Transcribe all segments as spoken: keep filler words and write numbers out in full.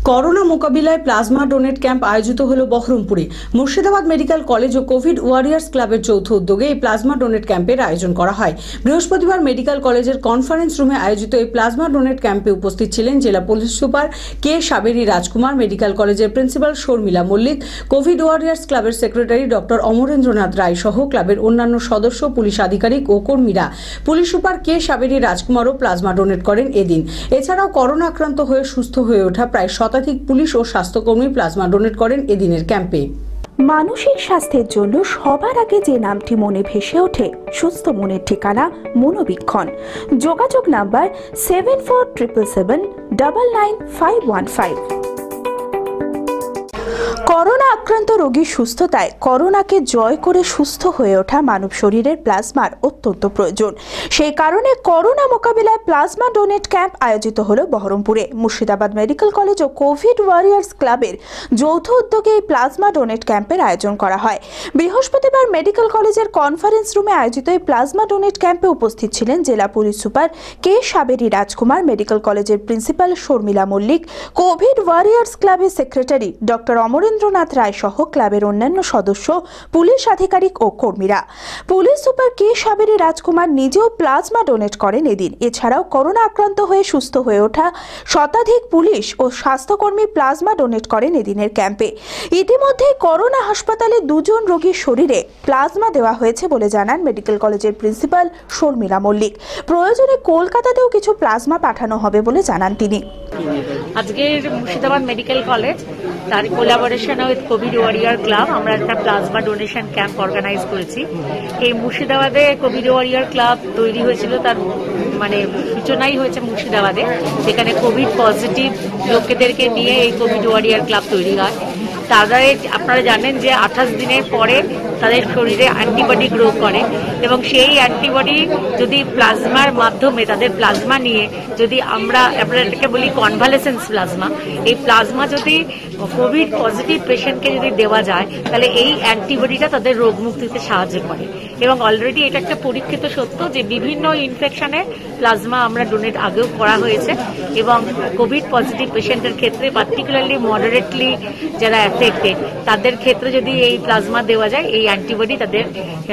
Corona মোকাবিলায় plasma donate camp আয়োজিত হলো বহরমপুরে। মুর্শিদাবাদ মেডিকেল কলেজ ও কোভিড ওয়ারিয়ার্স ক্লাবের যৌথ উদ্যোগে এই প্লাজমা ডোনেট ক্যাম্পের আয়োজন করা হয়। বৃহস্পতিবার মেডিকেল কলেজের কনফারেন্স রুমে আয়োজিত এই প্লাজমা ডোনেট ক্যাম্পে উপস্থিত ছিলেন জেলা police super K Saberi Rajkumar, medical কলেজের principal Sharmila Mallick, covid warriors ক্লাবের সেক্রেটারি ডক্টর অমরেন্দ্রনাথ রায় সহ ক্লাবের অন্যান্য সদস্য, পুলিশ আধিকারিক ও কর্মীরা। পুলিশ সুপার কে সাবেরি রাজকুমারও প্লাজমা ডোনেট করেন এদিন। এছাড়াও করোনা আক্রান্ত হয়ে সুস্থ হয়ে ওঠা প্রায় শতাধিক পুলিশ ও স্বাস্থ্যকর্মী প্লাজমা ডোনেট করেন এদিনের ক্যাম্পে। মানসিক স্বাস্থ্যের জন্য সবার আগে যে নামটি মনে ভেসে ওঠে, সুস্থ মনের ঠিকানা মনোবীক্ষণ। যোগাযোগ number seven four triple seven double nine five one five. Corona আক্রান্ত রোগীর সুস্থতায় করোনাকে জয় করে সুস্থ হয়ে ওঠা মানব শরীরের প্লাজমার অত্যন্ত প্রয়োজন। সেই কারণে করোনা মোকাবিলায় প্লাজমা ডোনেট ক্যাম্প আয়োজিত হলো বহরমপুরে। মুর্শিদাবাদ মেডিকেল কলেজ ও কোভিড ওয়ারিয়ার্স ক্লাবের যৌথ উদ্যোগে এই প্লাজমা ডোনেট ক্যাম্পের আয়োজন করা হয়। বৃহস্পতিবার মেডিকেল কলেজের কনফারেন্স রুমে আয়োজিত এই প্লাজমা ডোনেট ক্যাম্পে উপস্থিত ছিলেন জেলা police super K Saberi Rajkumar, medical কলেজের principal Sharmila Mallick, covid warriors ক্লাবের সেক্রেটারি ডক্টর অমরেন্দ্রনাথ রায় সহ ক্লাবের অন্যান্য সদস্য, পুলিশ আধিকারিক ও কর্মীরা। পুলিশ সুপার কে সাবেরি রাজকুমার নিজেও প্লাজমা ডোনেট করেন এদিন। এছাড়াও করোনা আক্রান্ত হয়ে সুস্থ হয়ে ওঠা শতাধিক পুলিশ ও স্বাস্থ্যকর্মী প্লাজমা ডোনেট করেন এদিনের ক্যাম্পে। ইতিমধ্যে করোনা হাসপাতালে দুজন রোগীর শরীরে প্লাজমা দেওয়া হয়েছে বলে জানান মেডিকেল কলেজের প্রিন্সিপাল শর্মিলা মল্লিক। প্রয়োজনে কলকাতাতেও কিছু প্লাজমা পাঠানো হবে বলে জানান তিনি। আজকের মুর্শিদাবাদ মেডিকেল কলেজ তার collaboration with covid warrior club আমরা একটা প্লাজমা ডোনেশন ক্যাম্প অর্গানাইজ করেছি। এই মুর্শিদাবাদে কোভিড ওয়ারিয়ার ক্লাব তৈরি হয়েছিল, তার মানে সূচনাই হয়েছে মুর্শিদাবাদে, যেখানে কোভিড পজিটিভ লোকেদেরকে নিয়ে এই কোভিড ওয়ারিয়ার ক্লাব তৈরি হয়। তাদের আপনারা জানেন যে আঠাশ দিনের পরে তাদের শরীরে অ্যান্টিবডি গ্রো করে এবং সেই অ্যান্টিবডি যদি প্লাজমার মাধ্যমে তাদের প্লাজমা নিয়ে যদি আমরা আমরা এটাকে বলি কনভালেসেন্স প্লাজমা, এই প্লাজমা যদি কোভিড পজিটিভ পেশেন্টকে যদি দেওয়া যায় তাহলে এই অ্যান্টিবডিটা তাদের রোগ মুক্তিতে সাহায্য করে। এবং অলরেডি এটা একটা পরীক্ষিত সত্য যে বিভিন্ন ইনফেকশনে প্লাজমা আমরা ডোনেট আগেও করা হয়েছে এবং কোভিড পজিটিভ পেশেন্টের ক্ষেত্রে পার্টিকুলারলি মডারেটলি যারা এফেক্টেড তাদের ক্ষেত্রে যদি এই প্লাজমা দেওয়া যায়, এই অ্যান্টিবডি তাদের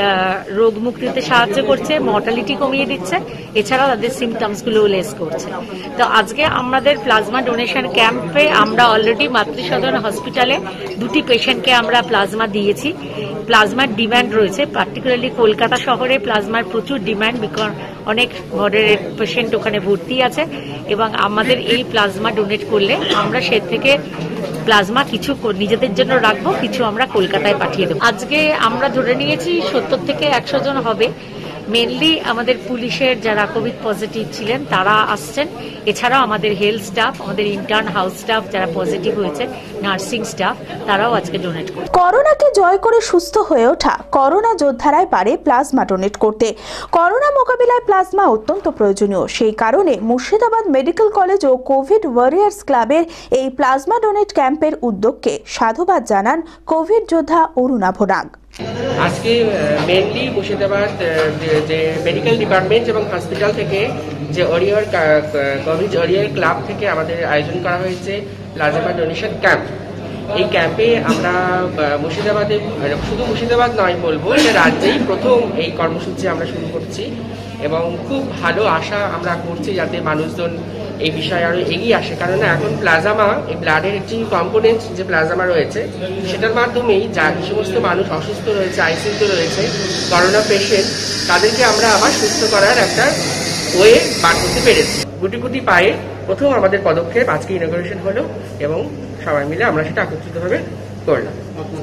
রোগ মুক্তিতে সাহায্য করছে, মর্টালিটি কমিয়ে দিচ্ছে, এছাড়াও তাদের সিমটমসগুলো লেস করছে। তো আজকে আমাদের প্লাজমা ডোনেশন ক্যাম্পে আমরা অলরেডি মাতৃসদন হসপিটালে দুটি পেশেন্টকে আমরা প্লাজমা দিয়েছি। প্লাজমার ডিমান্ড রয়েছে, পার্টিকুলারলি কলকাতা শহরে প্লাজমার প্রচুর ডিমান্ড, বিকজ অনেক মডারেট পেশেন্ট ওখানে ভর্তি আছে এবং আমাদের এই প্লাজমা ডোনেট করলে আমরা সে থেকে প্লাজমা কিছু নিজেদের জন্য রাখবো, কিছু আমরা কলকাতায় পাঠিয়ে দেবো। আজকে আমরা ধরে নিয়েছি সত্তর থেকে একশো জন হবে। মেনলি আমাদের পুলিশের যারা কোভিড পজিটিভ ছিলেন তারা আসছেন, এছাড়াও আমাদের হেলথ স্টাফ, আমাদের ইন্টার্ন হাউস স্টাফ যারা পজিটিভ হয়েছে, নার্সিং স্টাফ, তারাও আজকে ডোনেট করবে। করোনাকে জয় করে সুস্থ হয়ে ওঠা করোনা যোদ্ধারাই পারে প্লাজমা ডোনেট করতে। করোনা মোকাবিলায় প্লাজমা অত্যন্ত প্রয়োজনীয়। সেই কারণে মুর্শিদাবাদ মেডিকেল কলেজ ও কোভিড ওয়ারিয়ার্স ক্লাবের এই প্লাজমা ডোনেট ক্যাম্পের উদ্যোগকে সাধুবাদ জানান কোভিড যোদ্ধা অরুণাভ নাগ। আজকে মেনলি মুর্শিদাবাদ যে মেডিকেল ডিপার্টমেন্ট এবং হসপিটাল থেকে যে ওয়ারিয়ার কোভিড ওয়ারিয়ার ক্লাব থেকে আমাদের আয়োজন করা হয়েছে প্লাজমা ডোনেশন ক্যাম্প। এই ক্যাম্পে আমরা মুর্শিদাবাদে, শুধু মুর্শিদাবাদ নয় বলবো, এটা রাজ্যেই প্রথম এই কর্মসূচি আমরা শুরু করছি এবং খুব ভালো আশা আমরা করছি যাতে মানুষজন এই বিষয়ে আরো এগিয়ে আসে। কারণ এখন প্লাজমা, এই ব্লাডের একটি কম্পোনেন্ট যে প্লাজমা রয়েছে সেটার মাধ্যমেই যা সমস্ত মানুষ অসুস্থ রয়েছে, আইসিইউতে রয়েছে, করোনা পেশেন্ট, তাদেরকে আমরা আবার সুস্থ করার একটা ওয়ে বার করতে পেরেছি। গুটি গুটি পায়ে প্রথম আমাদের পদক্ষেপ আজকে ইনঅগ্রেশন হলো এবং সবাই মিলে আমরা সেটা একত্রিতভাবে করলাম।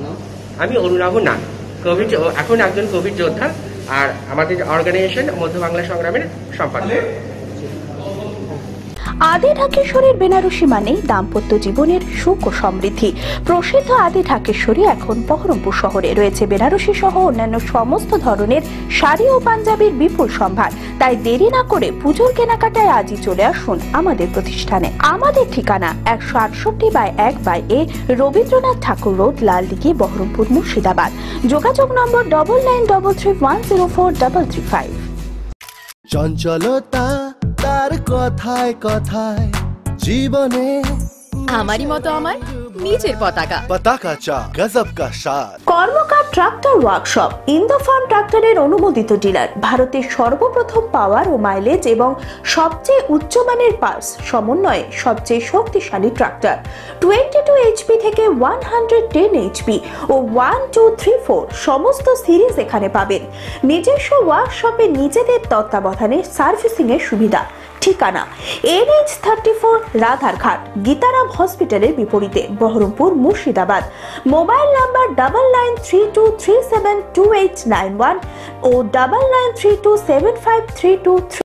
আমি অরুণাভ নাগ, কোভিড এখন একজন কোভিড যোদ্ধা আর আমাদের অর্গানাইজেশন মধ্য বাংলা সংগ্রামের সম্পাদক। আদি ঢাকেশ্বরীর বেনারসি মানে দাম্পত্য জীবনের সুখ ও সমৃদ্ধি। প্রসিদ্ধ আদি ঢাকেশ্বরী এখন বহরমপুর শহরে রয়েছে বেনারসি সহ অন্যান্য সমস্ত ধরনের শাড়ি ও পাঞ্জাবির বিপুল সম্ভার। তাই দেরি না করে পুজোর কেনাকাটায় আজই চলে আসুন আমাদের প্রতিষ্ঠানে। আমাদের ঠিকানা একশো আটষট্টি বাই এক by A Rabindranath Thakur road, Laldighi, Baharampur, Murshidabad. যোগাযোগ number double nine double three one zero four double three five. চঞ্চলতা তার কথায় কথায় জীবনে আমারই মতো আমার নিচের পতাকা। पताका चा गजब का शान। Karmakar tractor workshop Indo farm ট্রাক্টরের অনুমোদিত ডিলার, ভারতের সর্বপ্রথম পাওয়ার ও মাইলেজ এবং সবচেয়ে উচ্চমানের পার্স সমন্বয়ে সবচেয়ে শক্তিশালী ট্রাক্টর। টোয়েন্টি টু এইচপি থেকে ওয়ান হান্ড্রেড টেন এইচপি ও ওয়ান টু থ্রি ফোর সমস্ত সিরিজ এখানে পাবেন। নিজস্ব ওয়ার্কশপে নিজেদের তত্ত্বাবধানে সার্ভিসিং এর সুবিধা। ঠিকানা NH thirty four Radharghat, Gitaram হসপিটালের বিপরীতে, Berhampur, Murshidabad. Mobile number double nine three two three seven two eight nine one ও double nine three two seven five three two three